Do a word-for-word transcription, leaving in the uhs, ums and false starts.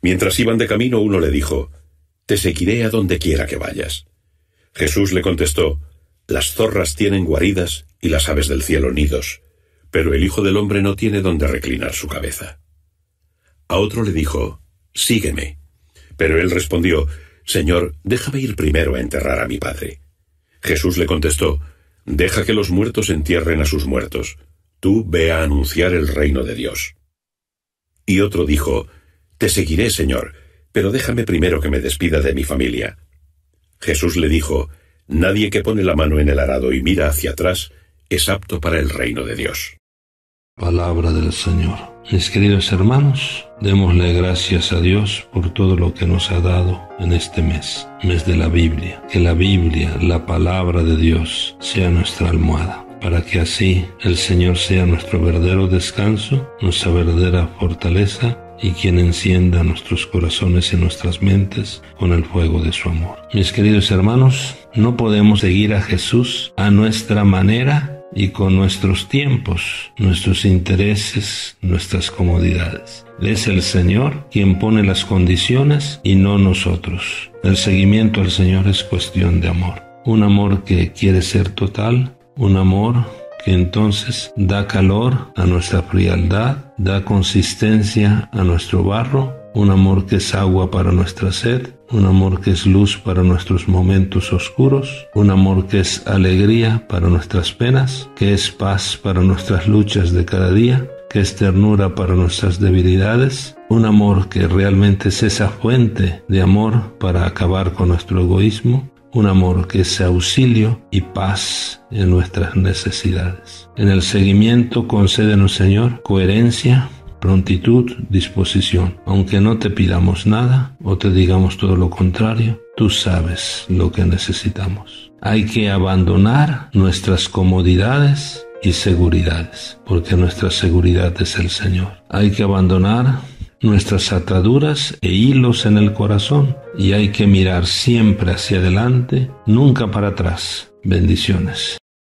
Mientras iban de camino, uno le dijo: «Te seguiré a donde quiera que vayas». Jesús le contestó: «Las zorras tienen guaridas y las aves del cielo nidos, pero el Hijo del Hombre no tiene donde reclinar su cabeza». A otro le dijo: «Sígueme». Pero él respondió: «Señor, déjame ir primero a enterrar a mi padre». Jesús le contestó: «Deja que los muertos entierren a sus muertos. Tú ve a anunciar el reino de Dios». Y otro dijo: «Te seguiré, Señor, pero déjame primero que me despida de mi familia». Jesús le dijo: «Nadie que pone la mano en el arado y mira hacia atrás es apto para el reino de Dios». Palabra del Señor. Mis queridos hermanos, démosle gracias a Dios por todo lo que nos ha dado en este mes, mes de la Biblia. Que la Biblia, la palabra de Dios, sea nuestra almohada, para que así el Señor sea nuestro verdadero descanso, nuestra verdadera fortaleza, y quien encienda nuestros corazones y nuestras mentes con el fuego de su amor. Mis queridos hermanos, no podemos seguir a Jesús a nuestra manera y con nuestros tiempos, nuestros intereses, nuestras comodidades. Es el Señor quien pone las condiciones y no nosotros. El seguimiento al Señor es cuestión de amor. Un amor que quiere ser total, un amor que entonces da calor a nuestra frialdad, da consistencia a nuestro barro, un amor que es agua para nuestra sed, un amor que es luz para nuestros momentos oscuros, un amor que es alegría para nuestras penas, que es paz para nuestras luchas de cada día, que es ternura para nuestras debilidades, un amor que realmente es esa fuente de amor para acabar con nuestro egoísmo, un amor que es auxilio y paz en nuestras necesidades. En el seguimiento concédenos, Señor, coherencia, prontitud, disposición. Aunque no te pidamos nada o te digamos todo lo contrario, tú sabes lo que necesitamos. Hay que abandonar nuestras comodidades y seguridades, porque nuestra seguridad es el Señor. Hay que abandonar nuestras ataduras e hilos en el corazón, y hay que mirar siempre hacia adelante, nunca para atrás. Bendiciones.